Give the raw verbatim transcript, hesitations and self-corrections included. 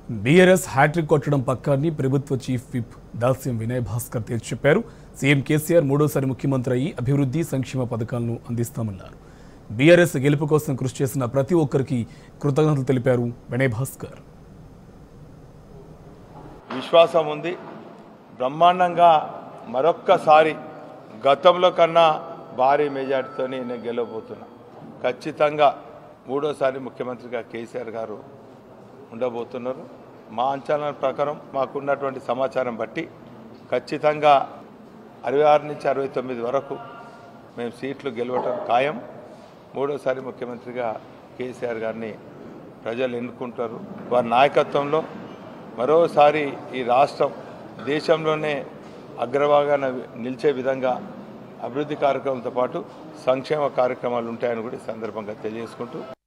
BRS hat trick కొట్టడం పక్కాన్ని ప్రభుత్వ చీఫ్ విప్ దాస్యం వినయ్ భాస్కర్ తేల్చి చెప్పారు. సీఎం కేసీఆర్ మూడోసారి ముఖ్యమంత్రి అయ్యి అభివృద్ధి సంక్షేమ పథకాలను అందిస్తామన్నారు. బీఆర్ఎస్ గెలుపు కోసం కృషి చేసిన ప్రతి ఒక్కరికి కృతజ్ఞతలు తెలిపారు వినయ్ భాస్కర్. విశ్వాసం ఉంది, బ్రహ్మాండంగా మరొక్కసారి గతంలో కన్నా భారీ మెజార్టీతో నేను గెలవబోతున్నా. ఖచ్చితంగా మూడోసారి ముఖ్యమంత్రిగా కేసీఆర్ గారు ఉండబోతున్నారు. మా అంచనాల ప్రకారం మాకున్నటువంటి సమాచారం బట్టి ఖచ్చితంగా అరవై ఆరు నుంచి అరవై తొమ్మిది వరకు మేము సీట్లు గెలవటం ఖాయం. మూడోసారి ముఖ్యమంత్రిగా కేసీఆర్ గారిని ప్రజలు ఎన్నుకుంటారు. వారి నాయకత్వంలో మరోసారి ఈ రాష్ట్రం దేశంలోనే అగ్రభాగాన నిలిచే విధంగా అభివృద్ధి కార్యక్రమాలతో పాటు సంక్షేమ కార్యక్రమాలు ఉంటాయని కూడా ఈ సందర్భంగా తెలియజేసుకుంటూ